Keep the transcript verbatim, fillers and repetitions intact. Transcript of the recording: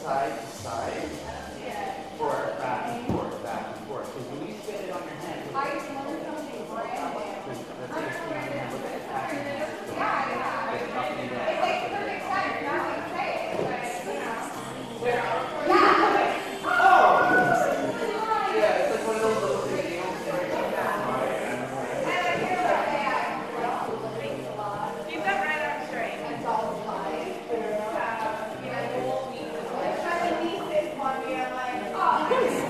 side to side, forth, back and forth, back and forth. Because when you spin it on your hand, I just wanted something brand new. let's say you spin on your hand, look at the action. Yeah, yeah. It's like perfect size. Now I say it, but you know. Yeah. Oh! Yeah, it's like one of those little things you don't think about. Keep that right arm straight. It's all fine. You know, my niece is one me. I'm like, oh.